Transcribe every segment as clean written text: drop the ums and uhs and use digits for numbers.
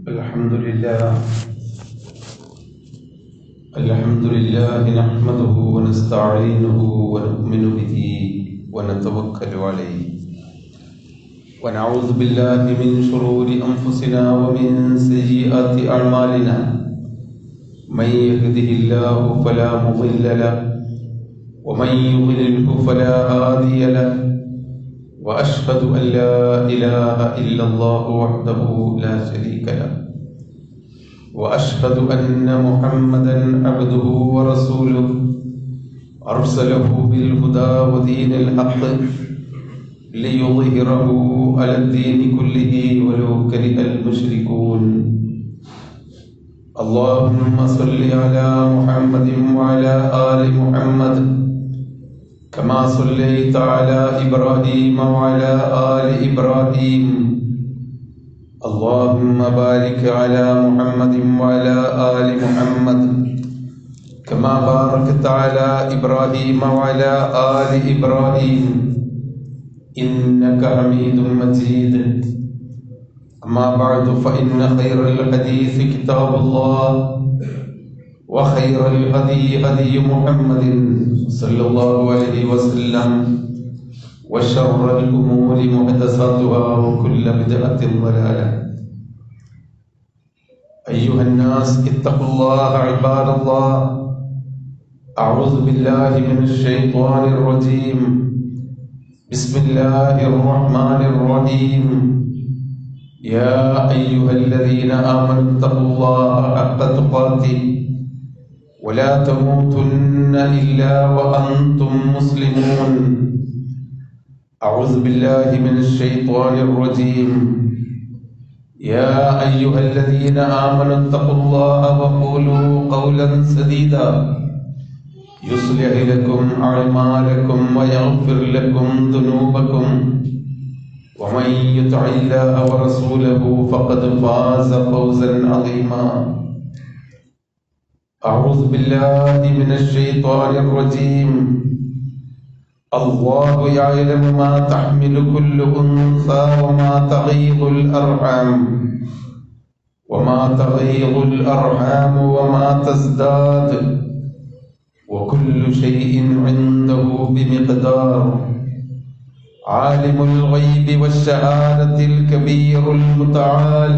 الحمد لله نحمده ونستعينه ونؤمن به ونتوكل عليه ونعوذ بالله من شرور أنفسنا ومن سيئات أعمالنا من يهده الله فلا مضل له ومن يضلله فلا هادي له وأشهد أن لا إله إلا الله وحده لا شريك له وأشهد أن محمدا عبده ورسوله أرسله بالهدى ودين الحق ليظهره على الدين كله ولو كره المشركون اللهم صل على محمد وعلى آل محمد كما صليت على إبراهيم وعلى آل إبراهيم اللهم بارك على محمد وعلى آل محمد كما باركت على إبراهيم وعلى آل إبراهيم إنك حميد مجيد أما بعد فإن خير الحديث كتاب الله وخير الهدي هدي محمد صلى الله عليه وسلم وشر الأمور محدثاتها وكل بدعة ضلالة أيها الناس اتقوا الله عباد الله أعوذ بالله من الشيطان الرجيم بسم الله الرحمن الرحيم يا أيها الذين آمنوا اتقوا الله حق تقاته ولا تموتن إلا وأنتم مسلمون أعوذ بالله من الشيطان الرجيم يا أيها الذين آمنوا اتقوا الله وقولوا قولا سديدا يصلح لكم أعمالكم ويغفر لكم ذنوبكم ومن يطع الله ورسوله فقد فاز فوزا عظيما أعوذ بالله من الشيطان الرجيم الله يعلم ما تحمل كل أنثى وما تغيض الأرحام وما تزداد وكل شيء عنده بمقدار عالم الغيب والشهادة الكبير المتعال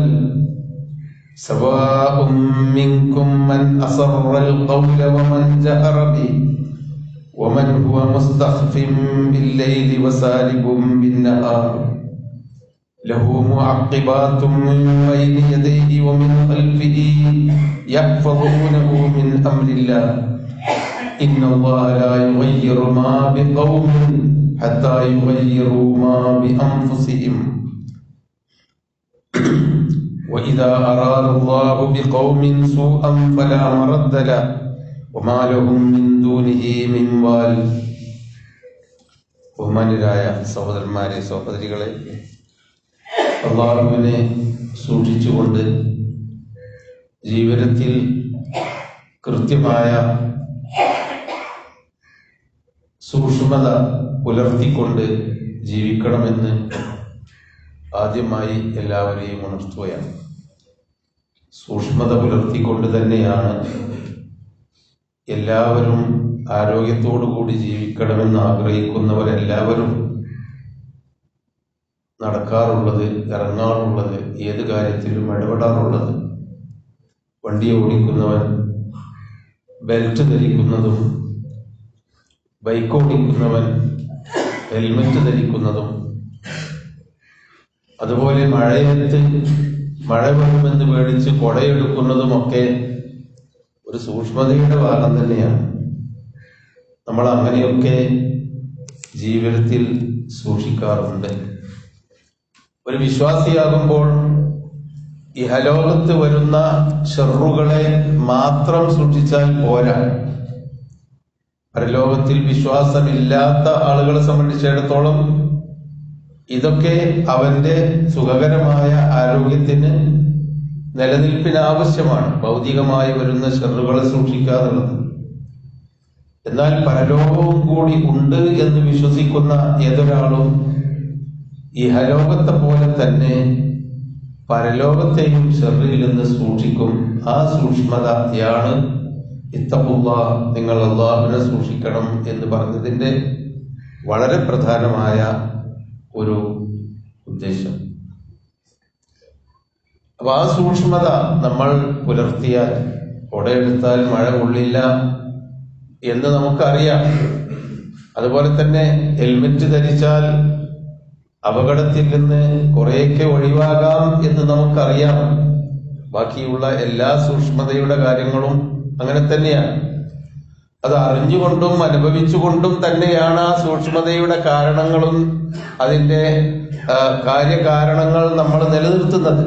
سواء منكم من أسر القول ومن جهر به ومن هو مستخف بالليل وسارب بالنهار له معقبات من بين يديه ومن خلفه يحفظونه من أمر الله إن الله لا يغير ما بقوم حتى يغيروا ما بأنفسهم وإذا أراد الله بقوم سوءا فلا مرد له وما لهم من دونه من وال. ബഹുമാന്യരായ സഹോദരന്മാരെ സഹോദരികളെ, അല്ലാഹുവിനെ സൂക്ഷിച്ചുകൊണ്ട് ജീവിതത്തിൽ കൃത്യമായ സൂക്ഷ്മത പുലർത്തിക്കൊണ്ട് ജീവിക്കണമെന്ന് ആദ്യമായി എല്ലാവരെയും ഉണർത്തുകയാണ്. സൂക്ഷ്മത പുലർത്തിക്കൊണ്ട് തന്നെയാണ് എല്ലാവരും ആരോഗ്യത്തോടു കൂടി ജീവിക്കണമെന്ന് ആഗ്രഹിക്കുന്നവരെല്ലാവരും നടക്കാറുള്ളത്, ഇറങ്ങാറുള്ളത്, ഏത് കാര്യത്തിലും ഇടപെടാറുള്ളത്. വണ്ടി ഓടിക്കുന്നവൻ ബെൽറ്റ് ധരിക്കുന്നതും ബൈക്ക് ഓടിക്കുന്നവൻ ഹെൽമെറ്റ് ധരിക്കുന്നതും അതുപോലെ മഴയത്ത് മഴ വരുമെന്ന് പേടിച്ച് കൊടയെടുക്കുന്നതുമൊക്കെ ഒരു സൂക്ഷ്മതയുടെ ഭാഗം തന്നെയാണ്. നമ്മൾ അങ്ങനെയൊക്കെ ജീവിതത്തിൽ സൂക്ഷിക്കാറുണ്ട്. ഒരു വിശ്വാസിയാകുമ്പോൾ ഇഹലോകത്ത് വരുന്ന ഷർറുകളെ മാത്രം സൂക്ഷിച്ചാൽ പോരാ. പരലോകത്തിൽ വിശ്വാസമില്ലാത്ത ആളുകളെ സംബന്ധിച്ചിടത്തോളം ഇതൊക്കെ അവന്റെ സുഖകരമായ ആരോഗ്യത്തിന് നിലനിൽപ്പിന് ആവശ്യമാണ്, ഭൗതികമായി വരുന്ന ഷർറുകളെ സൂക്ഷിക്കാറുള്ളത്. എന്നാൽ പരലോകവും കൂടി ഉണ്ട് എന്ന് വിശ്വസിക്കുന്ന ഏതൊരാളും ഇഹലോകത്തെ പോലെ തന്നെ പരലോകത്തെയും ശർറിൽ നിന്ന് സൂക്ഷിക്കും. ആ സൂക്ഷ്മതയാണ് ഇത്തഖുല്ലാഹ്, നിങ്ങൾ അല്ലാഹുവിനെ സൂക്ഷിക്കണം എന്ന് പറഞ്ഞതിന്റെ വളരെ പ്രധാനമായ ഒരു ഉദ്ദേശം. അപ്പൊ ആ സൂക്ഷ്മത നമ്മൾ പുലർത്തിയാൽ കൊടയെടുത്താൽ മഴ കൊള്ളില്ല എന്ന് നമുക്കറിയാം. അതുപോലെ തന്നെ ഹെൽമെറ്റ് ധരിച്ചാൽ അപകടത്തിൽ നിന്ന് കുറേയൊക്കെ ഒഴിവാകാം എന്ന് നമുക്കറിയാം. ബാക്കിയുള്ള എല്ലാ സൂക്ഷ്മതയുടെ കാര്യങ്ങളും അങ്ങനെ തന്നെയാണ്. അത് അറിഞ്ഞുകൊണ്ടും അനുഭവിച്ചുകൊണ്ടും തന്നെയാണ് ആ സൂക്ഷ്മതയുടെ കാരണങ്ങളും അതിന്റെ കാര്യകാരണങ്ങൾ നമ്മൾ നിലനിർത്തുന്നത്.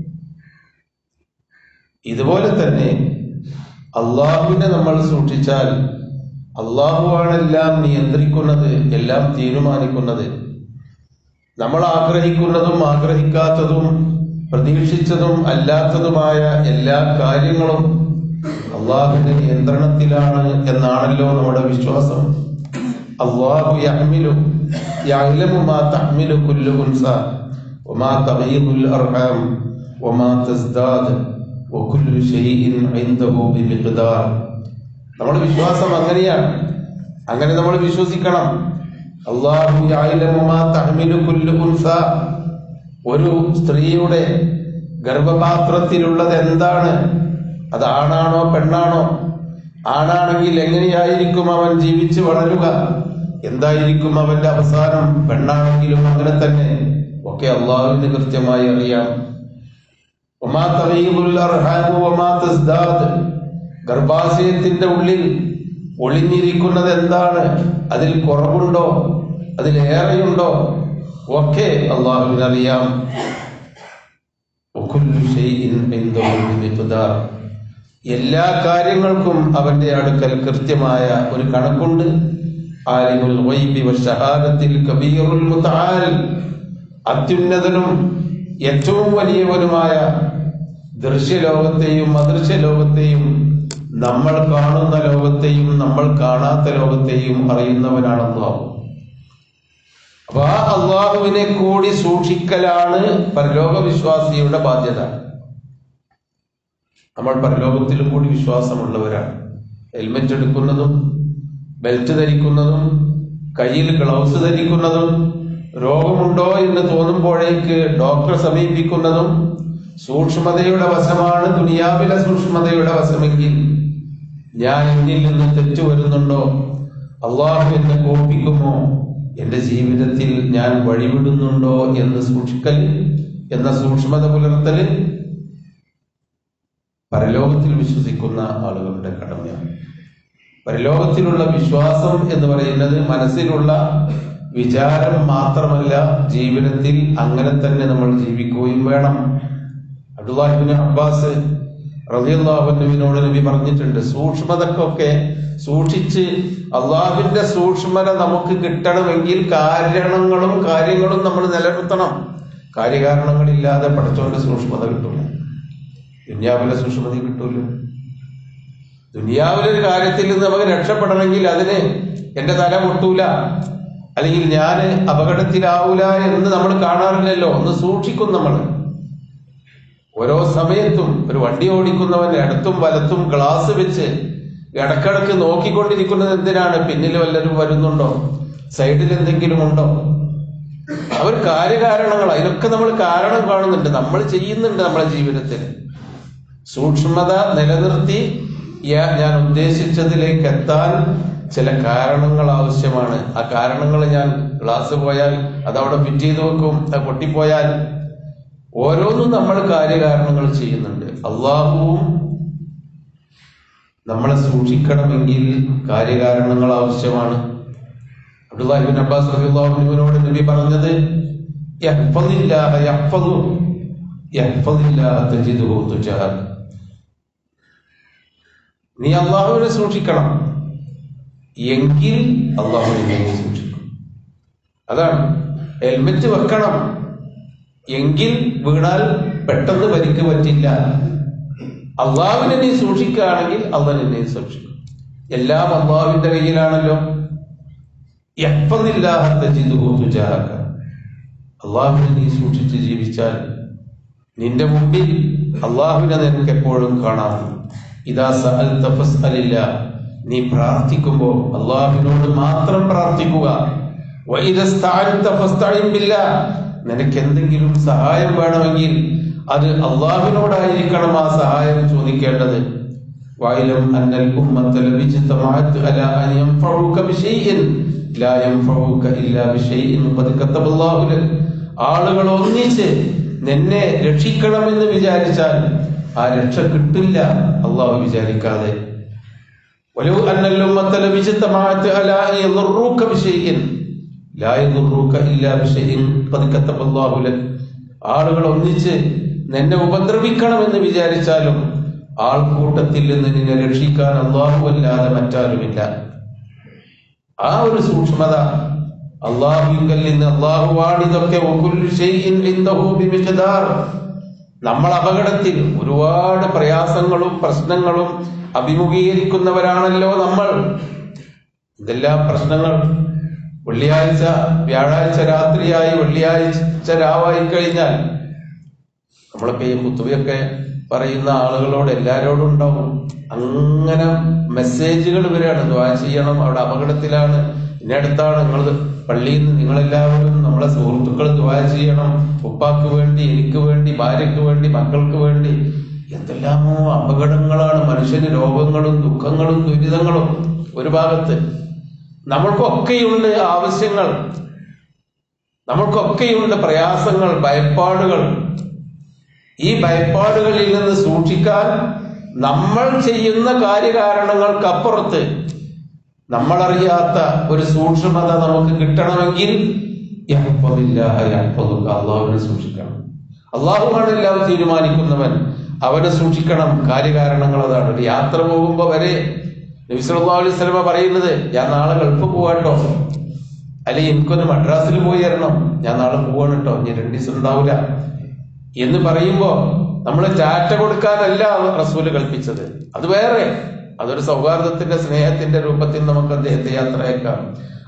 ഇതുപോലെ തന്നെ അള്ളാഹുവിനെ നമ്മൾ സൂക്ഷിച്ചാൽ അള്ളാഹുവാണ് എല്ലാം നിയന്ത്രിക്കുന്നത്, എല്ലാം തീരുമാനിക്കുന്നത്. നമ്മൾ ആഗ്രഹിക്കുന്നതും ആഗ്രഹിക്കാത്തതും പ്രതീക്ഷിച്ചതും അല്ലാത്തതുമായ എല്ലാ കാര്യങ്ങളും അള്ളാഹുവിന്റെ നിയന്ത്രണത്തിലാണ് എന്നാണല്ലോ നമ്മുടെ വിശ്വാസം. അള്ളാഹു യഅ്ലമു മാ തഹ്മിലു കുല്ലു ഉൻസ വമാ തഗീദുൽ അർഹാം വമാ തസ്ദാദ് വകുല്ലു ശൈഇൻ ഇൻദഹു ബിമിഖ്ദാർ. നമ്മുടെ വിശ്വാസം അങ്ങനെയാണ്. അങ്ങനെ നമ്മൾ വിശ്വസിക്കണം. അല്ലാഹു യഅ്ലമു മാ തഹ്മിലു കുല്ലു ഉൻസ, ഒരു സ്ത്രീയുടെ ഗർഭപാത്രത്തിലുള്ളത് എന്താണ്, അത് ആണാണോ പെണ്ണാണോ, ആണാണെങ്കിൽ എങ്ങനെയായിരിക്കും അവൻ ജീവിച്ച് വളരുക, എന്തായിരിക്കും അവന്റെ അവസാനം, പെണ്ണാണെങ്കിലും അങ്ങനെ തന്നെ, ഒക്കെ അള്ളാഹുവിന് കൃത്യമായി അറിയാം. വമാ തഗീദുൽ അർഹാം വമാ തസ്ദാദ്, ഗർഭാശയത്തിന്റെ ഉള്ളിൽ ഒളിഞ്ഞിരിക്കുന്നത് എന്താണ്, അതിൽ കുറവുണ്ടോ അതിലേറെയുണ്ടോ, ഒക്കെ അള്ളാഹുവിനറിയാം. എല്ലാ കാര്യങ്ങൾക്കും അവന്റെ അടുക്കൽ കൃത്യമായ ഒരു കണക്കുണ്ട്. ആലിമുൽ ഗൈബി വശഹാദത്തിൽ കബീറുൽ മുതആൽ, അത്യുന്നതനും ഏറ്റവും വലിയവനുമായ ദൃശ്യലോകത്തെയും അദൃശ്യ ലോകത്തെയും, നമ്മൾ കാണുന്ന ലോകത്തെയും നമ്മൾ കാണാത്ത ലോകത്തെയും അറിയുന്നവനാണ് അല്ലാഹു. അപ്പൊ ആ അള്ളാഹുവിനെ കൂടി സൂക്ഷിക്കലാണ് പരലോക വിശ്വാസിയുടെ ബാധ്യത. നമ്മൾ പരലോകത്തിലും കൂടി വിശ്വാസമുള്ളവരാണ്. ഹെൽമെറ്റ് എടുക്കുന്നതും ബെൽറ്റ് ധരിക്കുന്നതും കയ്യിൽ ഗ്ലൗസ് ധരിക്കുന്നതും രോഗമുണ്ടോ എന്ന് തോന്നുമ്പോഴേക്ക് ഡോക്ടറെ സമീപിക്കുന്നതും സൂക്ഷ്മതയുടെ വശമാണ്. ദുനിയാവിലെ സൂക്ഷ്മതയുടെ വശമെങ്കിൽ ഞാൻ എന്നിൽ നിന്ന് തെറ്റു വരുന്നുണ്ടോ, അള്ളാഹു എന്നെ കോപിക്കുമോ, എന്റെ ജീവിതത്തിൽ ഞാൻ വഴിവിടുന്നുണ്ടോ എന്ന് സൂക്ഷിക്കൽ എന്ന സൂക്ഷ്മത പുലർത്തൽ പരലോകത്തിൽ വിശ്വസിക്കുന്ന ആളുകളുടെ കടമയാണ്. പരലോകത്തിലുള്ള വിശ്വാസം എന്ന് പറയുന്നത് മനസ്സിലുള്ള വിചാരം മാത്രമല്ല, ജീവിതത്തിൽ അങ്ങനെ തന്നെ നമ്മൾ ജീവിക്കുകയും വേണം. അബ്ദുല്ലാഹി ഇബ്നു അബ്ബാസ് റളിയല്ലാഹു അൻഹുവിനോട് നബി പറഞ്ഞിട്ടുണ്ട്, സൂക്ഷ്മതക്കൊക്കെ സൂക്ഷിച്ച് അള്ളാഹുവിന്റെ സൂക്ഷ്മത നമുക്ക് കിട്ടണമെങ്കിൽ കാരണങ്ങളും കാര്യങ്ങളും നമ്മൾ നിലനിർത്തണം. കാര്യകാരണങ്ങളില്ലാതെ പഠിച്ചോണ്ട് സൂക്ഷ്മത കിട്ടൂല, ദുനിയാവിലെ സൂക്ഷ്മത കിട്ടൂല. ദുനിയാവിലെ ഒരു കാര്യത്തിൽ നിന്ന് നമുക്ക് രക്ഷപ്പെടണമെങ്കിൽ അതിന് എന്റെ തല പൊട്ടൂല, അല്ലെങ്കിൽ ഞാൻ അപകടത്തിലാവൂല എന്ന് നമ്മൾ കാണാറില്ലല്ലോ. ഒന്ന് സൂക്ഷിക്കും നമ്മൾ. ഓരോ സമയത്തും ഒരു വണ്ടി ഓടിക്കുന്നവന്റെ ഇടത്തും വലത്തും ഗ്ലാസ് വെച്ച് ഇടക്കിടക്ക് നോക്കിക്കൊണ്ടിരിക്കുന്നത് എന്തിനാണ്? പിന്നിൽ വല്ലതും വരുന്നുണ്ടോ, സൈഡിൽ എന്തെങ്കിലും ഉണ്ടോ? അവർ കാര്യകാരണങ്ങൾ, അതിനൊക്കെ നമ്മൾ കാരണം കാണുന്നുണ്ട്, നമ്മൾ ചെയ്യുന്നുണ്ട് നമ്മളെ ജീവിതത്തിൽ. സൂക്ഷ്മത നിലനിർത്തി ഞാൻ ഉദ്ദേശിച്ചതിലേക്ക് എത്താൻ ചില കാരണങ്ങൾ ആവശ്യമാണ്. ആ കാരണങ്ങൾ, ഞാൻ ഗ്ലാസ് പോയാൽ അതവിടെ ഫിറ്റ് ചെയ്ത് വെക്കും, അത് പൊട്ടിപ്പോയാൽ, ഓരോന്നും നമ്മൾ കാര്യകാരണങ്ങൾ ചെയ്യുന്നുണ്ട്. അള്ളാഹുവും നമ്മളെ സൂക്ഷിക്കണമെങ്കിൽ കാര്യകാരണങ്ങൾ ആവശ്യമാണ്. അബ്ദുല്ലാഹി ഇബ്നു അബ്ബാസ് റളിയല്ലാഹു അൻഹുവിനോട് നബി പറഞ്ഞത്, യഹ്ഫദില്ലാഹ യഹ്ഫദില്ലാഹ തജിദുഹു തുജാഹക, നീ അള്ളാഹുവിനെ സൂക്ഷിക്കണം എങ്കിൽ അള്ളാഹുവിനെ സൂക്ഷിക്കും. അതാണ്. ഹെൽമെറ്റ് വെക്കണം എങ്കിൽ വീണാൽ പെട്ടെന്ന് പരിക്ക് പറ്റില്ല. അള്ളാഹുവിനെ നീ സൂക്ഷിക്കുകയാണെങ്കിൽ അള്ളാഹ് നിന്നെ സൂക്ഷിക്കും. എല്ലാം അള്ളാഹുവിന്റെ കയ്യിലാണല്ലോ. യഹ്ഫദില്ലാഹ തജിദുഹു തുജാഹക, അള്ളാഹുവിനെ നീ സൂക്ഷിച്ച് ജീവിച്ചാൽ നിന്റെ മുമ്പിൽ അള്ളാഹുവിനെ നിനക്ക് എപ്പോഴും കാണാം. ഇദാ സഅൽത ഫസ്അലില്ലാ, നീ പ്രാർത്ഥിക്കുമ്പോൾ അള്ളാഹുവിനോട് മാത്രം പ്രാർത്ഥിക്കുക. വഇദാ ഇസ്തഅൻത ഫസ്തഇൻ ബില്ലാഹ്, നിനക്ക് എന്തെങ്കിലും സഹായം വേണമെങ്കിൽ അത് അള്ളാഹുവിനോടായിരിക്കണം ആ സഹായം ചോദിക്കേണ്ടത്. വഅലം അന്നൽ ഉമ്മത ലവിജ്തമഅത് അലാ അൻ യൻഫഉക ബിശൈഇൻ ലാ യൻഫഉക ഇല്ലാ ബിശൈഇൻ ഖദ് കതബല്ലാഹു ലക, ആളുകൾ ഒന്നിച്ച് നിന്നെ രക്ഷിക്കണമെന്ന് വിചാരിച്ചാൽ ആ രക്ഷ കിട്ടില്ല അള്ളാഹു വിചാരിക്കാതെ. വലൗ അന്നൽ ഉമ്മത ലവിജ്തമഅത് അലാ അൻ യദുറുക ബിശൈഇൻ ലാ യദുറുക ഇല്ലാ ബിശൈഇൻ ഖദ് കതബല്ലാഹു ലക, ആളുകൾ ഒന്നിച്ച് നിന്നെ ഉപദ്രവിക്കണമെന്ന് വിചാരിച്ചാലും ആൾക്കൂട്ടത്തിൽ നിന്ന് നിന്നെ രക്ഷിക്കാൻ അള്ളാഹു അല്ലാതെ മറ്റാരുമില്ല. ആ ഒരു സൂക്ഷ്മത അള്ളാഹുവിൽ നിന്ന്, അള്ളാഹുവാണ് ഇതൊക്കെ. നമ്മൾ അപകടത്തിൽ ഒരുപാട് പ്രയാസങ്ങളും പ്രശ്നങ്ങളും അഭിമുഖീകരിക്കുന്നവരാണല്ലോ നമ്മൾ. ഇതെല്ലാം പ്രശ്നങ്ങൾ വെള്ളിയാഴ്ച വ്യാഴാഴ്ച രാത്രിയായി വെള്ളിയാഴ്ച രാവായി കഴിഞ്ഞാൽ നമ്മളിപ്പോ ഈ കുത്തുബയൊക്കെ പറയുന്ന ആളുകളോട് എല്ലാരോടും ഉണ്ടാവും അങ്ങനെ മെസ്സേജുകൾ വരികയാണ്. ദുആ ചെയ്യണം, അവിടെ അപകടത്തിലാണ്, ഇന്നടുത്താണ്, നിങ്ങൾ പള്ളിയിൽ നിന്ന് നിങ്ങളെല്ലാവരും നമ്മളെ സുഹൃത്തുക്കൾ ദുആ ചെയ്യണം, ഉപ്പാക്ക് വേണ്ടി, എനിക്ക് വേണ്ടി, ഭാര്യക്ക് വേണ്ടി, മക്കൾക്ക് വേണ്ടി. എന്തെല്ലാമോ അപകടങ്ങളാണ്, മനുഷ്യന് രോഗങ്ങളും ദുഃഖങ്ങളും ദുരിതങ്ങളും. ഒരു ഭാഗത്ത് നമ്മൾക്കൊക്കെയുണ്ട് ആവശ്യങ്ങൾ, നമ്മൾക്കൊക്കെയുണ്ട് പ്രയാസങ്ങൾ, ഭയപ്പാടുകൾ. ഈ ഭയപ്പാടുകളിൽ നിന്ന് സൂക്ഷിക്കാൻ നമ്മൾ ചെയ്യുന്ന കാര്യകാരണങ്ങൾക്കപ്പുറത്ത് നമ്മളറിയാത്ത ഒരു സൂക്ഷ്മത നമുക്ക് കിട്ടണമെങ്കിൽ അള്ളാഹുവിനെ സൂക്ഷിക്കണം. അള്ളാഹുവാണ് എല്ലാം തീരുമാനിക്കുന്നവൻ, അവനെ സൂക്ഷിക്കണം. കാര്യകാരണങ്ങൾ അതാണ്. ഒരു യാത്ര പോകുമ്പോ വരെ നബി സല്ലല്ലാഹു അലൈഹി വസല്ലം പറയുന്നത്, ഞാൻ നാളെ ഗൾഫ് പോവാട്ടോ, അല്ലെങ്കിൽ എനിക്കൊന്ന് മദ്രാസിൽ പോയി തരണം, ഞാൻ നാളെ പോവാണ് കേട്ടോ, ഞാൻ 2 ദിവസം ഉണ്ടാവില്ല എന്ന് പറയുമ്പോ നമ്മള് ടാറ്റ കൊടുക്കാനല്ല റസൂല് കൽപ്പിച്ചത്. അത് വേറെ, അതൊരു സൗഹാർദ്ദത്തിന്റെ സ്നേഹത്തിന്റെ രൂപത്തിൽ നമുക്ക് അദ്ദേഹത്തെ യാത്രയേക്കാം.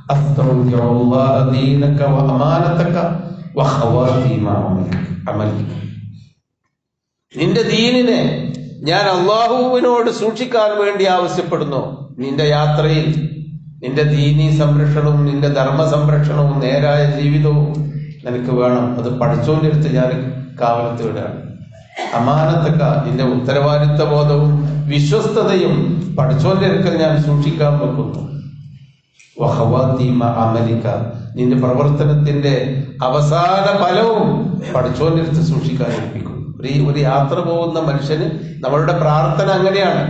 നിന്റെ ദീനിനെ ഞാൻ അള്ളാഹുവിനോട് സൂക്ഷിക്കാൻ വേണ്ടി ആവശ്യപ്പെടുന്നു. നിന്റെ യാത്രയിൽ നിന്റെ ദീനി സംരക്ഷണവും നിന്റെ ധർമ്മ സംരക്ഷണവും നേരായ ജീവിതവും നിനക്ക് വേണം. അത് പഠിച്ചോന്റെ അടുത്ത് ഞാൻ കാവലത്ത് വിടാണ്. അമാനത്തക്ക, നിന്റെ ഉത്തരവാദിത്വ ബോധവും വിശ്വസ്തതയും പഠിച്ചോന്റെ അടുക്കൽ ഞാൻ സൂക്ഷിക്കാൻ വെക്കുന്നു. അമലിക്ക, നിന്റെ പ്രവർത്തനത്തിന്റെ അവസാന ഫലവും പഠിച്ചോന്റെ അടുത്ത് സൂക്ഷിക്കാൻ ഏൽപ്പിക്കും. ഒരു യാത്ര പോകുന്ന മനുഷ്യന് നമ്മളുടെ പ്രാർത്ഥന അങ്ങനെയാണ്.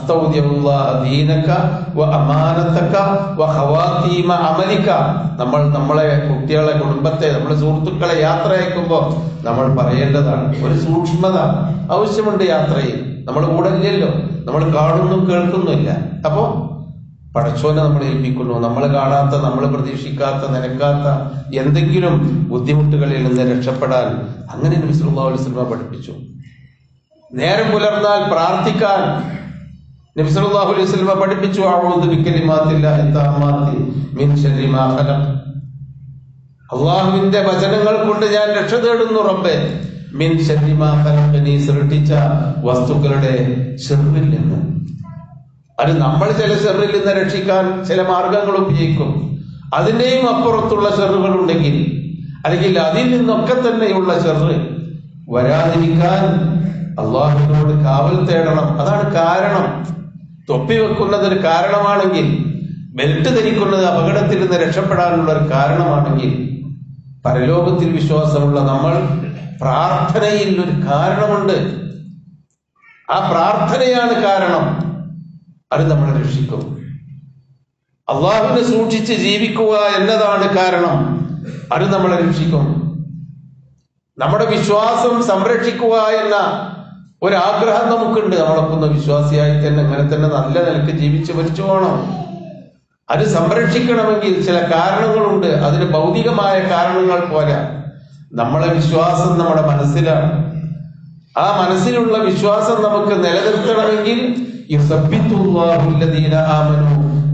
നമ്മൾ നമ്മളെ കുട്ടികളെ, കുടുംബത്തെ, നമ്മളെ സുഹൃത്തുക്കളെ യാത്ര അയക്കുമ്പോൾ നമ്മൾ പറയേണ്ടതാണ്. ഒരു സൂക്ഷ്മത ആവശ്യമുണ്ട് യാത്രയിൽ. നമ്മൾ കൂടെ ഇല്ലല്ലോ, നമ്മൾ കാണുന്നു കേൾക്കുന്നില്ല. അപ്പോ പടച്ചോനെ നമ്മൾ ഏൽപ്പിക്കുന്നു. നമ്മൾ കാണാത്ത, നമ്മൾ പ്രതീക്ഷിക്കാത്ത, നിരക്കാത്ത എന്തെങ്കിലും ബുദ്ധിമുട്ടുകളിൽ നിന്ന് രക്ഷപ്പെടാൻ അങ്ങനെ നബി സല്ലല്ലാഹു അലൈഹി വസല്ലം പഠിപ്പിച്ചു. നേരം പുലർന്നാൽ പ്രാർത്ഥിക്കാൻ നബി സല്ലല്ലാഹു അലൈഹി വസല്ലം പഠിപ്പിച്ചു. അഊദു ബികലിമാത്തില്ലാഹി തആമ്മാത്തി മിൻ ശർരി മാ ഖലഖ്, അല്ലാഹുവിന്റെ വചനങ്ങൾ കൊണ്ട് ഞാൻ രക്ഷ തേടുന്നു റബ്ബേ. മിൻ ശർരി മാ ഖലഖ്, നീ സൃഷ്ടിച്ച വസ്തുക്കളുടെ ശർറിൽ നിന്ന്. അത് നമ്മൾ ചില ഷെറിൽ നിന്ന് രക്ഷിക്കാൻ ചില മാർഗങ്ങൾ ഉപയോഗിക്കും. അതിന്റെയും അപ്പുറത്തുള്ള ഷെറുകൾ ഉണ്ടെങ്കിൽ, അല്ലെങ്കിൽ അതിൽ നിന്നൊക്കെ തന്നെയുള്ള ഷെറ് വരാതിരിക്കാൻ അള്ളാഹുവിനോട് കാവൽ തേടണം. അതാണ് കാരണം. തൊപ്പി വെക്കുന്നത് ഒരു കാരണമാണെങ്കിൽ, ബെൽറ്റ് ധരിക്കുന്നത് അപകടത്തിൽ നിന്ന് രക്ഷപ്പെടാനുള്ള ഒരു കാരണമാണെങ്കിൽ, പരലോകത്തിൽ വിശ്വാസമുള്ള നമ്മൾ പ്രാർത്ഥനയിൽ ഒരു കാരണമുണ്ട്. ആ പ്രാർത്ഥനയാണ് കാരണം. അത് നമ്മളെ രക്ഷിക്കും. അള്ളാഹുവിനെ സൂക്ഷിച്ച് ജീവിക്കുക എന്നതാണ് കാരണം. അത് നമ്മളെ രക്ഷിക്കും. നമ്മുടെ വിശ്വാസം സംരക്ഷിക്കുക എന്ന ഒരാഗ്രഹം നമുക്കുണ്ട്. നമ്മളൊക്കെ വിശ്വാസിയായി തന്നെ അങ്ങനെ തന്നെ നല്ല നിലക്ക് ജീവിച്ച് മരിച്ചു പോകണം. അത് സംരക്ഷിക്കണമെങ്കിൽ ചില കാരണങ്ങളുണ്ട്. അതിന് ഭൗതികമായ കാരണങ്ങൾ പോരാ. നമ്മളെ വിശ്വാസം നമ്മുടെ മനസ്സിലാണ്. ആ മനസ്സിലുള്ള വിശ്വാസം നമുക്ക് നിലനിർത്തണമെങ്കിൽ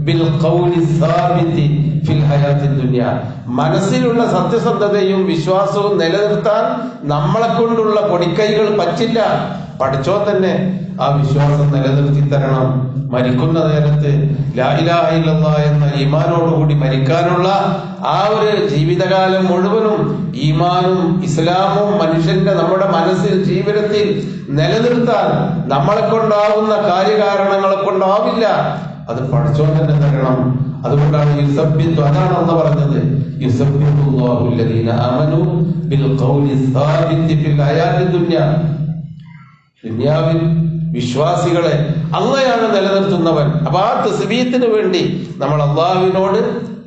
ബിൽ ഖൗലി സാബിതി ഫിൽ ഹയാത്തി ദുനിയ. മനസ്സിലുള്ള സത്യസന്ധതയും വിശ്വാസവും നിലനിർത്താൻ നമ്മളെ കൊണ്ടുള്ള പൊടിക്കൈകൾ പറ്റില്ല. പഠിച്ചോ തന്നെ ആ വിശ്വാസം നിലനിർത്തി തരണം. മരിക്കുന്ന നേരത്ത് ലാ ഇലാഹ ഇല്ലല്ലാഹ് എന്ന ഈമാനോടുകൂടി മരിക്കാനുള്ള ആ ഒരു ജീവിതകാലം മുഴുവനും ഈമാനും ഇസ്ലാമും മനുഷ്യന്റെ നമ്മുടെ മനസ്സിൽ ജീവിതത്തിൽ നിലനിർത്താൻ നമ്മളെ കൊണ്ടാവുന്ന കാര്യകാരണങ്ങളെ കൊണ്ടാവില്ല. അത് പഠിച്ചോ തന്നെ തരണം. അതുകൊണ്ടാണ് യുസബ്ബിതു, അതാണ് അല്ലാഹു പറഞ്ഞത്, യുസബ്ബിതുല്ലാഹു അല്ലദീന ആമനു ബിൽ ഖൗലി സാബിതി ഫിൽ ഹയാത്തി ദുനിയ. ദുനിയാവിൽ വിശ്വാസികളെ അള്ളയാണ് നിലനിർത്തുന്നവൻ. അപ്പൊ ആ തസ്ബീത്തിന് വേണ്ടി നമ്മൾ അള്ളാഹുവിനോട്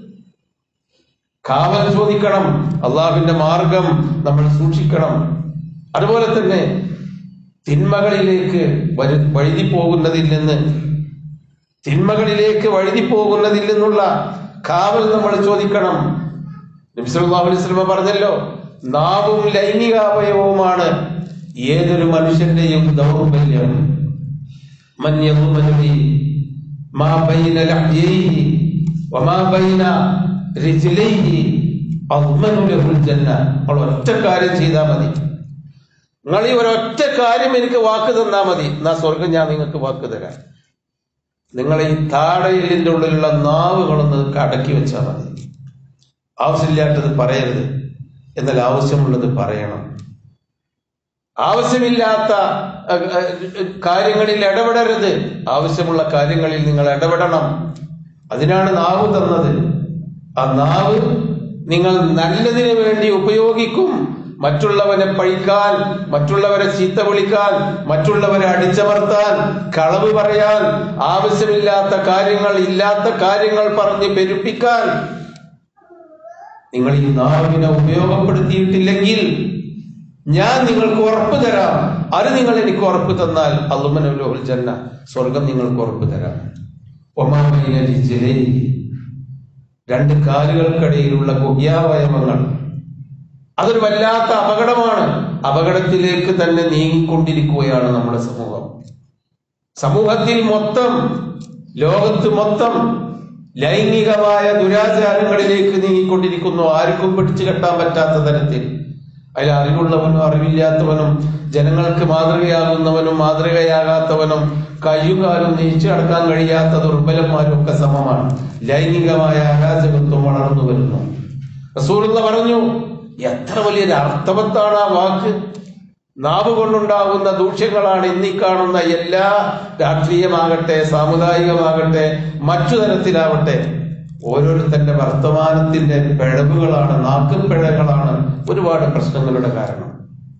കാവൽ ചോദിക്കണം. അള്ളാഹുവിന്റെ മാർഗം നമ്മൾ സൂക്ഷിക്കണം. അതുപോലെ തന്നെ തിന്മകളിലേക്ക് വഴുതി പോകുന്നതിൽ നിന്നുള്ള കാവൽ നമ്മൾ ചോദിക്കണം. നബി സല്ലല്ലാഹു അലൈഹി വസല്ലം പറഞ്ഞല്ലോ, നാവും ലൈംഗികാവയവവുമാണ് ഏതൊരു മനുഷ്യന്റെയും ദൗർബല്യം. മൻ യദ്മനി മാ ബൈന ലഹ്യൈഹി വമാ ബൈന റിജ്ലൈഹി അദ്മനു ലഹുൽ ജന്ന. ഒറ്റ കാര്യം ചെയ്താൽ മതി. നിങ്ങൾ ഈ ഒരൊറ്റ കാര്യം എനിക്ക് വാക്ക് തന്നാ മതി, എന്നാ സ്വർഗം ഞാൻ നിങ്ങൾക്ക് വാക്ക് തരാം. നിങ്ങൾ ഈ താടയിലിന്റെ ഉള്ളിലുള്ള നാവുകളൊന്ന് അടക്കി വെച്ചാൽ മതി. ആവശ്യമില്ലാത്തത് പറയരുത്, എന്നാൽ ആവശ്യമുള്ളത് പറയണം. ആവശ്യമില്ലാത്ത കാര്യങ്ങളിൽ ഇടപെടരുത്, ആവശ്യമുള്ള കാര്യങ്ങളിൽ നിങ്ങൾ ഇടപെടണം. അതിനാണ് നാവ് തന്നത്. ആ നാവ് നിങ്ങൾ നല്ലതിന് വേണ്ടി ഉപയോഗിക്കും. മറ്റുള്ളവരെ പഴിക്കാൻ, മറ്റുള്ളവരെ ചീത്ത വിളിക്കാൻ, മറ്റുള്ളവരെ അടിച്ചമർത്താൻ, കളവ് പറയാൻ, ആവശ്യമില്ലാത്ത കാര്യങ്ങൾ, ഇല്ലാത്ത കാര്യങ്ങൾ പറഞ്ഞ് പെരുപ്പിക്കാൻ നിങ്ങൾ ഈ നാവിനെ ഉപയോഗപ്പെടുത്തിയിട്ടില്ലെങ്കിൽ ഞാൻ നിങ്ങൾക്ക് ഉറപ്പ് തരാം. അത് നിങ്ങൾ എനിക്ക് ഉറപ്പ് തന്നാൽ അദ്മനു ലഹുൽ ജന്ന, സ്വർഗം നിങ്ങൾക്ക് ഉറപ്പ് തരാം. വമാ ബൈന റിജ്ലൈഹി, രണ്ട് കാലുകൾക്കിടയിലുള്ള ഗുഹ്യാവയവങ്ങൾ, അതൊരു വല്ലാത്ത അപകടമാണ്. അപകടത്തിലേക്ക് തന്നെ നീങ്ങിക്കൊണ്ടിരിക്കുകയാണ് നമ്മുടെ സമൂഹത്തിൽ മൊത്തം, ലോകത്ത് മൊത്തം ലൈംഗികമായ ദുരാചാരങ്ങളിലേക്ക് നീങ്ങിക്കൊണ്ടിരിക്കുന്നു. ആർക്കും പിടിച്ചു കെട്ടാൻ പറ്റാത്ത തരത്തിൽ. അതിൽ അറിവുള്ളവനും അറിവില്ലാത്തവനും, ജനങ്ങൾക്ക് മാതൃകയാകുന്നവനും മാതൃകയാകാത്തവനും, കയ്യും കാലും നീച്ചു അടക്കാൻ കഴിയാത്ത ദുർബലന്മാരും ഒക്കെ സമമാണ്. ലൈംഗികമായ അരാജകത്വം വളർന്നു വരുന്നു. റസൂലുള്ളാഹി പറഞ്ഞു, എത്ര വലിയൊരു അർത്ഥവത്താണ് ആ വാക്ക്. നാവ് കൊണ്ടുണ്ടാകുന്ന ദൂഷ്യങ്ങളാണ് ഇന്നീ കാണുന്ന എല്ലാ, രാഷ്ട്രീയമാകട്ടെ, സാമുദായികമാകട്ടെ, മറ്റു തരത്തിലാവട്ടെ, ഓരോരുത്തന്റെ വർത്തമാനത്തിന്റെ പിഴവുകളാണ്, നാക്കുപിഴകളാണ് ഒരുപാട് പ്രശ്നങ്ങളുടെ കാരണം.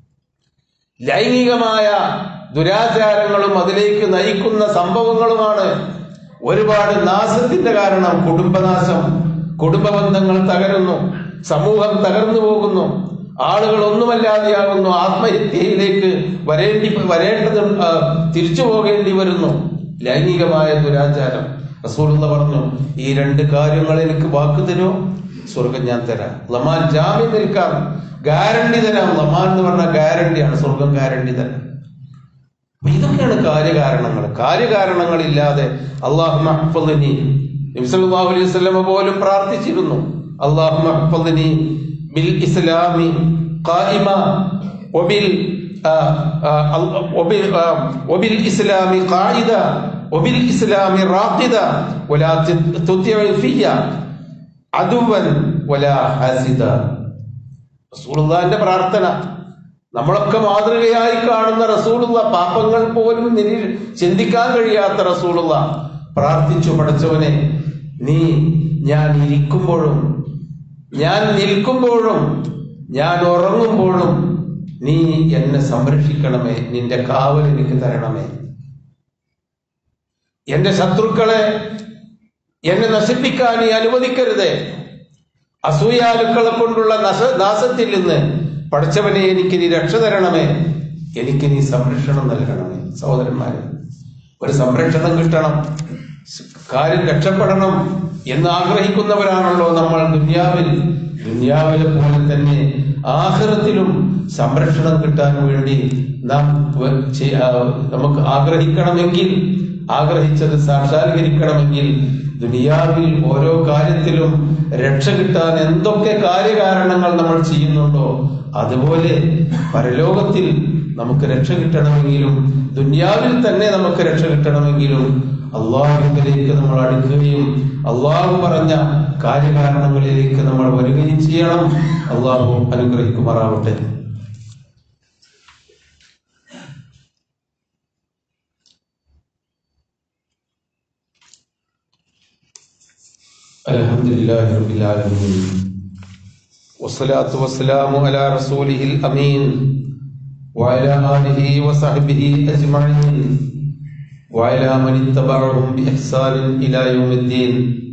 ലൈംഗികമായ ദുരാചാരങ്ങളും അതിലേക്ക് നയിക്കുന്ന സംഭവങ്ങളുമാണ് ഒരുപാട് നാശത്തിന്റെ കാരണം. കുടുംബനാശം, കുടുംബബന്ധങ്ങൾ തകരുന്നു, സമൂഹം തകർന്നു പോകുന്നു, ആളുകൾ ഒന്നുമല്ലാതെയാകുന്നു, ആത്മഹത്യയിലേക്ക് വരേണ്ടത് തിരിച്ചു പോകേണ്ടി വരുന്നു. ലൈംഗികമായ ദുരാചാരം. റസൂലുള്ളാഹി പറഞ്ഞു, ഈ രണ്ട് കാര്യങ്ങൾ എനിക്ക് വാക്ക് തരുമോ, സ്വർഗം ഞാൻ തരാം. ലമാൻ ജാമ്യം നിൽക്കാം, ഗ്യാരണ്ടി തരാം. ലമാൻ എന്ന് പറഞ്ഞാൽ ഗ്യാരണ്ടിയാണ്, സ്വർഗം ഗ്യാരണ്ടി തരാം. ഇതൊക്കെയാണ് കാര്യകാരണങ്ങൾ. കാര്യകാരണങ്ങളില്ലാതെ അല്ലാഹുമ്മ ഹഫ്ളിനി, നബി സല്ലല്ലാഹു അലൈഹി വസല്ലം പോലും പ്രാർത്ഥിച്ചിരുന്നു, അല്ലാഹുമ്മ ഹഫ്ളിനി ബിൽ ഇസ്ലാമി ഖായിമ വബിൽ ഇസ്ലാമി ഖായിദ വബിൽ ഇസ്ലാമി റാഖിദ വലാ തുതിഅ ഫിയ അദുവൻ വലാ ഹസിദ. റസൂലുള്ളാഹിന്റെ പ്രാർത്ഥന. നമ്മളൊക്കെ മാതൃകയായി കാണുന്ന റസൂലുള്ളാഹി, പാപങ്ങൾ പോലും ചിന്തിക്കാൻ കഴിയാത്ത റസൂലുള്ളാഹി പ്രാർത്ഥിച്ചു, പടച്ചവനെ നീ ഞാൻ ഇരിക്കുമ്പോഴും, ഞാൻ നിൽക്കുമ്പോഴും, ഞാൻ ഉറങ്ങുമ്പോഴും നീ എന്നെ സംരക്ഷിക്കണമേ, നിന്റെ കാവൽ എനിക്ക് തരണമേ. എന്റെ ശത്രുക്കളെ എന്നെ നശിപ്പിക്കാൻ നീ അനുവദിക്കരുതേ. അസൂയാലുക്കളെ കൊണ്ടുള്ള നാശത്തിൽ നിന്ന് പടച്ചവനെ എനിക്ക് നീ രക്ഷ തരണമേ, എനിക്ക് നീ സംരക്ഷണം നൽകണമേ. സഹോദരന്മാരെ, ഒരു സംരക്ഷണം കിട്ടണം, കാര്യം രക്ഷപ്പെടണം എന്ന് ആഗ്രഹിക്കുന്നവരാണല്ലോ നമ്മൾ. ദുനിയാവിലെ പോലെ തന്നെ ആഖിറത്തിലും സംരക്ഷണം കിട്ടാൻ വേണ്ടി നമുക്ക് ആഗ്രഹിക്കണമെങ്കിൽ, ആഗ്രഹിച്ചത് സാക്ഷാത്കരിക്കണമെങ്കിൽ ദുനിയാവിൽ ഓരോ കാര്യത്തിലും രക്ഷ കിട്ടാൻ എന്തൊക്കെ കാര്യകാരണങ്ങൾ നമ്മൾ ചെയ്യുന്നുണ്ടോ അതുപോലെ പരലോകത്തിൽ നമുക്ക് രക്ഷ കിട്ടണമെങ്കിലും ദുനിയാവിൽ തന്നെ നമുക്ക് രക്ഷ കിട്ടണമെങ്കിലും അള്ളാഹുവിലേക്ക് നമ്മൾ അടുക്കുകയും അള്ളാഹു പറഞ്ഞ കാര്യകാരണങ്ങളിലേക്ക് നമ്മൾ വരികയും ചെയ്യണം. അള്ളാഹു അനുഗ്രഹിക്കുമാറാവട്ടെ. അൽഹംദുലില്ലാഹി റബ്ബിൽ ആലമീൻ വസ്സലാത്തു വസ്സലാമു അലാ റസൂലിഹിൽ അമീൻ വഅലാ ആലിഹി വസഹ്ബിഹി അജ്മഈൻ വഅലാ മൻ ഇത്തബഅഹും ബിഇഹ്സാനിൻ ഇലാ യൗമിദ്ദീൻ.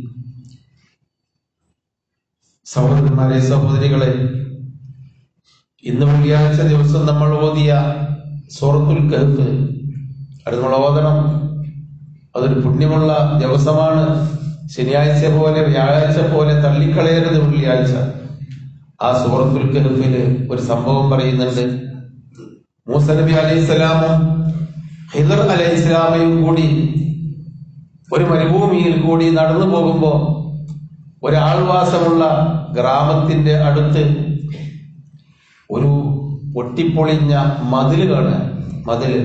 സഹോദരന്മാരെ, സഹോദരികളെ, ഇന്ന് വെള്ളിയാഴ്ച ദിവസം നമ്മൾ ഓതിയ സൂറത്തുൽ കഹ്ഫ് അത് നമ്മൾ ഓതണം. അതൊരു പുണ്യമുള്ള ദിവസമാണ്. ശനിയാഴ്ച പോലെ വ്യാഴാഴ്ച പോലെ തള്ളിക്കളയരുത് വെള്ളിയാഴ്ച. ആ സൂറത്തുൽ കഹ്ഫില് ഒരു സംഭവം പറയുന്നുണ്ട്. മൂസ നബി അലൈഹിസ്സലാമും ഖിദർ അലൈഹിസ്സലാമയും കൂടി ഒരു മരുഭൂമിയിൽ കൂടി നടന്നു പോകുമ്പോ ഒരാൾവാസമുള്ള ഗ്രാമത്തിന്റെ അടുത്ത് ഒരു പൊട്ടിപ്പൊളിഞ്ഞ മതില് കാണാൻ. മതില്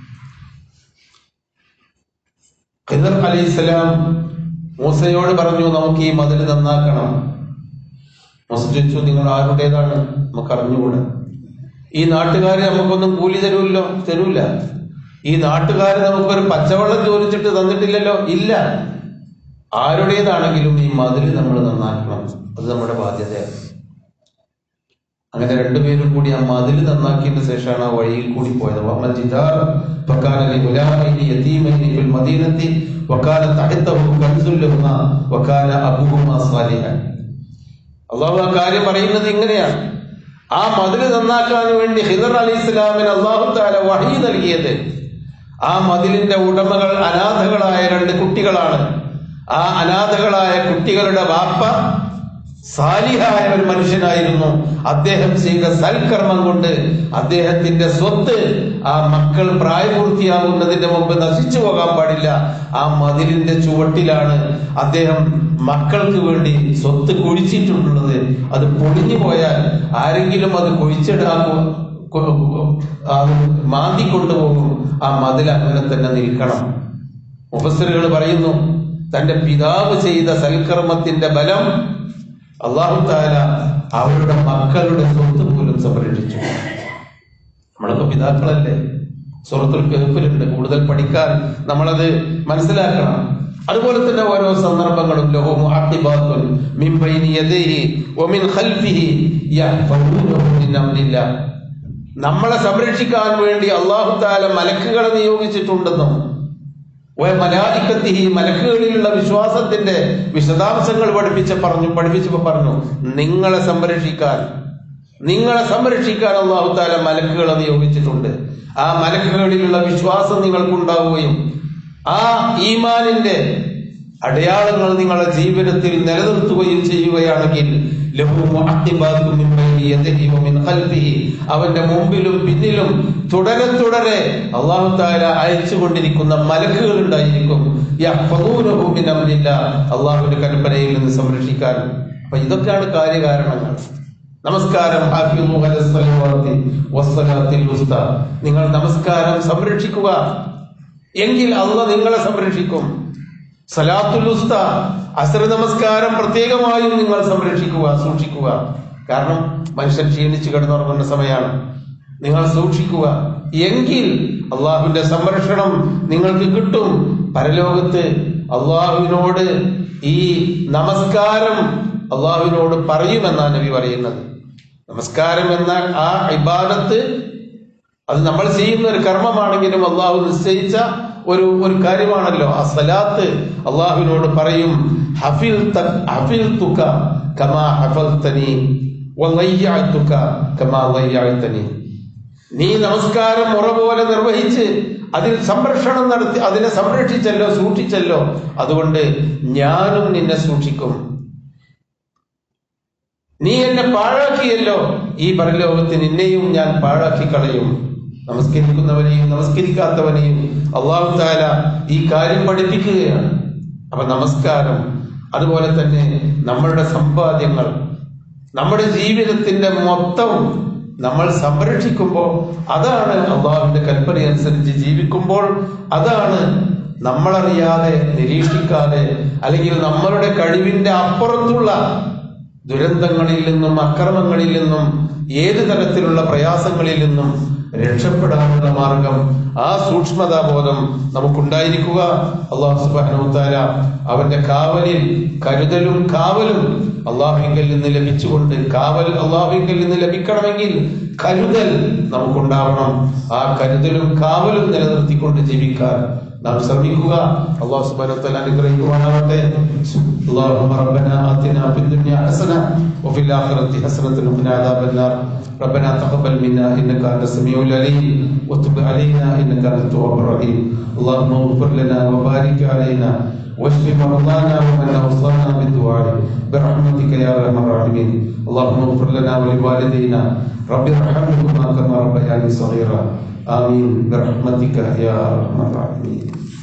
ഖിദർ അലൈഹിസ്സലാം മൂസയോട് പറഞ്ഞു, നമുക്ക് ഈ മതിൽ നന്നാക്കണം. മൂസ ചോദിച്ചു, നിങ്ങൾ ആരുടേതാണ്? നമുക്ക് അറിഞ്ഞുകൂടെ. ഈ നാട്ടുകാര് നമുക്കൊന്നും കൂലി തരൂല്ല. ഈ നാട്ടുകാര് നമുക്കൊരു പച്ചവെള്ളം ചോദിച്ചിട്ട് തന്നിട്ടില്ലല്ലോ. ഇല്ല. ആരുടേതാണെങ്കിലും ഈ മതിൽ നമ്മൾ നന്നാക്കണം, അത് നമ്മുടെ ബാധ്യതയാണ്. അങ്ങനെ രണ്ടുപേരും കൂടി ആ മതിൽ നന്നാക്കിയതിന് ശേഷമാണ് ആ വഴിയിൽ കൂടി പോയത്. അള്ളാഹു ആ കാര്യം പറയുന്നത് ഇങ്ങനെയാണ്. ആ മതിൽ നന്നാക്കാൻ വേണ്ടി ഖിദർ അലൈഹിസ്സലാമിന് അള്ളാഹു തആല വഹീ നൽകിയത്. ആ മതിലിന്റെ ഉടമകൾ അനാഥകളായ 2 കുട്ടികളാണ്. ആ അനാഥകളായ കുട്ടികളുടെ വാപ്പ സാലിഹായ ഒരു മനുഷ്യനായിരുന്നു. അദ്ദേഹം ചെയ്ത സൽക്കർമ്മം കൊണ്ട് അദ്ദേഹത്തിന്റെ സ്വത്ത് ആ മക്കൾ പ്രായപൂർത്തിയാകുന്നതിന്റെ മുമ്പ് നശിച്ചു പോകാൻ പാടില്ല. ആ മതിലിന്റെ ചുവട്ടിലാണ് അദ്ദേഹം മക്കൾക്ക് വേണ്ടി സ്വത്ത് കുഴിച്ചിട്ടുള്ളത്. അത് പൊളിഞ്ഞു പോയാൽ ആരെങ്കിലും അത് മാന്തിക്കൊണ്ടുപോകും. ആ മതിൽ അങ്ങനെ തന്നെ നിൽക്കണം. മുഫസ്സിറുകൾ പറയുന്നു, തന്റെ പിതാവ് ചെയ്ത സൽക്കർമ്മത്തിന്റെ ബലം അല്ലാഹു തആല അവരുടെ മക്കളുടെ സ്വത്ത് പോലും സംരക്ഷിച്ചു. നമ്മളൊക്കെ പിതാക്കളല്ലേ. സൂറത്തുൽ കഹ്ഫിലുണ്ട്. കൂടുതൽ പഠിക്കാൻ നമ്മളത് മനസ്സിലാക്കണം. അതുപോലെ തന്നെ ഓരോ സന്ദർഭങ്ങളും ലഹു മുഅഖിബാത്തുൻ മിൻ ബൈനി യദൈഹി വമിൻ ഖൽഫിഹി യഹ്ഫദൂനഹു മിൻ അംരില്ലാഹ്. നമ്മളെ സംരക്ഷിക്കാൻ വേണ്ടി അല്ലാഹു തആല മലക്കുകളെ നിയോഗിച്ചിട്ടുണ്ടെന്നും മലായികത്തിഹി മലക്കുകളിലുള്ള വിശ്വാസത്തിന്റെ വിശദാംശങ്ങൾ പഠിപ്പിച്ചപ്പോ പറഞ്ഞു, നിങ്ങളെ സംരക്ഷിക്കാൻ അല്ലാഹു തആല മലക്കുകളെ നിയോഗിച്ചിട്ടുണ്ട്. ആ മലക്കുകളിലുള്ള വിശ്വാസം നിങ്ങൾക്കുണ്ടാവുകയും ആ ഈമാനിന്റെ അടയാളങ്ങൾ നിങ്ങളുടെ ജീവിതത്തിൽ നിലനിർത്തുകയും ചെയ്യുകയാണെങ്കിൽ അവന്റെ മുമ്പിലും പിന്നിലും തുടരെ അല്ലാഹു തആല അയച്ചുകൊണ്ടിരിക്കുന്ന മലക്കുകൾ ഉണ്ടായിരിക്കും. അല്ലാഹുവിന്റെ കൽപ്പനയിൽ നിന്ന് സംരക്ഷിക്കാൻ. അപ്പൊ ഇതൊക്കെയാണ് കാര്യകാരണങ്ങൾ. നമസ്കാരം, നിങ്ങൾ നമസ്കാരം സംരക്ഷിക്കുക എങ്കിൽ അല്ലാഹ് നിങ്ങളെ സംരക്ഷിക്കും. സലാത്തുൽ ഉസ്ത, അസ്ർ നമസ്കാരം പ്രത്യേകമായും നിങ്ങൾ സൂക്ഷിക്കുക. കാരണം മനുഷ്യൻ ക്ഷീണിച്ച് കിടന്നുറങ്ങുന്ന സമയമാണ്. നിങ്ങൾ സൂക്ഷിക്കുക എങ്കിൽ അള്ളാഹുവിന്റെ സംരക്ഷണം നിങ്ങൾക്ക് കിട്ടും. പരലോകത്ത് അള്ളാഹുവിനോട് ഈ നമസ്കാരം അള്ളാഹുവിനോട് പറയുമെന്നാണ് നബി പറയുന്നത്. നമസ്കാരം എന്ന ആ ഇബാദത്ത് അത് നമ്മൾ ചെയ്യുന്ന ഒരു കർമ്മമാണെങ്കിലും അള്ളാഹു നിശ്ചയിച്ച ഒരു കാര്യമാണല്ലോ. ആ സലാത്ത് അള്ളാഹുവിനോട് പറയും, ഹഫിൽതുക കമാ ഹഫൽതനി വളയ്യഅതുക കമാ വയ്യഅതനി. നീ നമസ്കാരം മുറ പോലെ നിർവഹിച്ച് അതിൽ സംരക്ഷണം നടത്തി അതിനെ സംരക്ഷിച്ചല്ലോ, സൂക്ഷിച്ചല്ലോ, അതുകൊണ്ട് ഞാനും നിന്നെ സൂക്ഷിക്കും. നീ എന്നെ പാഴാക്കിയല്ലോ, ഈ പരലോകത്തിന് നിന്നെയും ഞാൻ പാഴാക്കി കളയും. നമസ്കരിക്കുന്നവനെയും നമസ്കരിക്കാത്തവനെയും അല്ലാഹു തആല ഈ കാര്യം പഠിപ്പിക്കുകയാണ്. അപ്പൊ നമസ്കാരം, അതുപോലെ തന്നെ നമ്മളുടെ സമ്പാദ്യങ്ങൾ, നമ്മുടെ ജീവിതത്തിന്റെ മൊത്തം നമ്മൾ സംരക്ഷിക്കുമ്പോൾ, അതാണ് അള്ളാഹുവിന്റെ കൽപ്പന അനുസരിച്ച് ജീവിക്കുമ്പോൾ, അതാണ് നമ്മളറിയാതെ, നിരീക്ഷിക്കാതെ, അല്ലെങ്കിൽ നമ്മളുടെ കഴിവിന്റെ അപ്പുറത്തുള്ള ദുരന്തങ്ങളിൽ നിന്നും അക്രമങ്ങളിൽ നിന്നും ഏത് തരത്തിലുള്ള പ്രയാസങ്ങളിൽ നിന്നും രക്ഷപ്പെടാനുള്ള മാർഗം, ആ സൂക്ഷ്മതാബോധം നമുക്കുണ്ടായിരിക്കുക. അല്ലാഹു സുബ്ഹാനഹു വ തആല അവന്റെ കാവലിൽ, കരുതലും കാവലും അള്ളാഹുവിങ്കിൽ നിന്ന് ലഭിച്ചുകൊണ്ട്, കാവൽ അള്ളാഹുവിങ്കിൽ നിന്ന് ലഭിക്കണമെങ്കിൽ കരുതൽ നമുക്കുണ്ടാവണം. ആ കരുതലും കാവലും നിലനിർത്തിക്കൊണ്ട് ജീവിക്കാൻ നാം ശ്രമിക്കുക. അല്ലാഹു സുബ്ഹാനഹു വ തആല അനുഗ്രഹിക്കുവാനാവട്ടെ. اللهم ربنا آتنا في الدنيا حسنة وفي الآخرة حسنة وقنا عذاب النار. ربنا تقبل منا إنك أنت السميع العليم وتب علينا إنك أنت التواب الرحيم. اللهم اغفر لنا وبارك علينا واشف مرضانا ومن أوصانا بالدعاء برحمتك يا أرحم الراحمين. اللهم اغفر لنا ولوالدينا رب ارحمهما كما ربياني صغيرا. آمين برحمتك يا أرحم الراحمين.